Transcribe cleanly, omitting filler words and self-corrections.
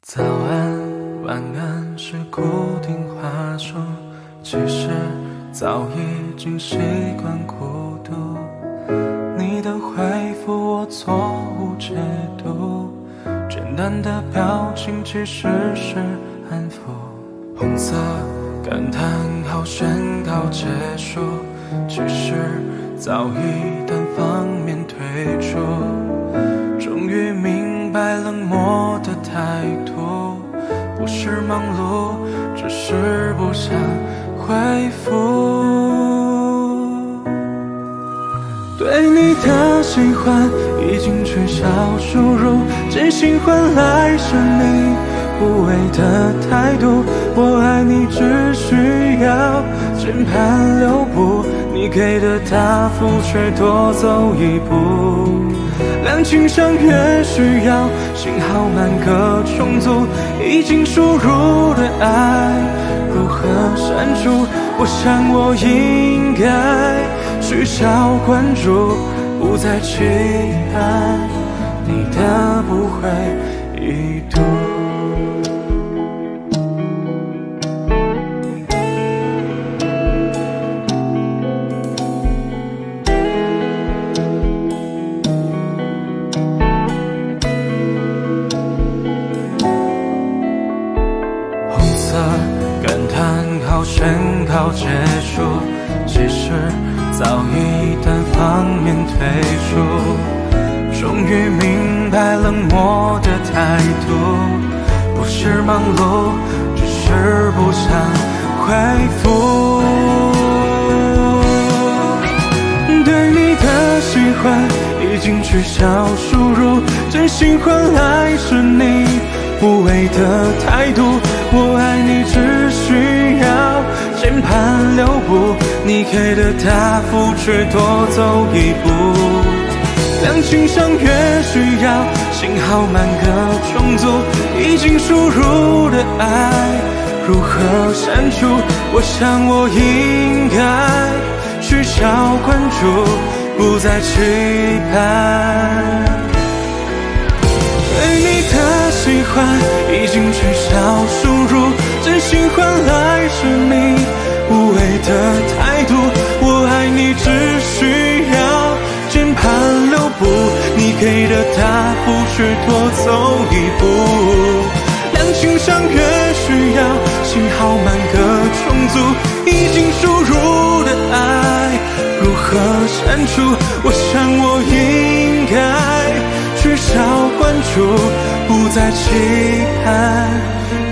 早安，晚安是固定话术，其实早已经习惯孤独。你的回复我错误解读，简单的表情其实是安抚。红色感叹号宣告结束，其实早已单方面退出。终于明白冷漠的态度，不是忙碌，只是不想回复。对你的喜欢已经取消输入，真心换来是你无谓的态度。我爱你只需要键盘留步，你给的答复却多走一步。两情相悦需要信号满格重组，已经输入的爱如何删除？我想我应该取消关注，不再期盼你的不会已读。感叹号宣告结束，其实早已单方面退出。终于明白冷漠的态度，不是忙碌，只是不想回复。对你的喜欢已经取消输入，真心换来是你无谓的态度。我爱你只需要键盘留步，你给的答复却多走一步。两情相悦需要信号满格重组，已经输入的爱如何删除？我想我应该取消关注，不再期盼。对你的喜欢已经取消输入，真心换来是你无谓的态度。我爱你只需要键盘留步，你给的答复却多走一步。两情相悦需要信号满格重组，已经输入的爱如何删除？我想我应该取消关注，不再期盼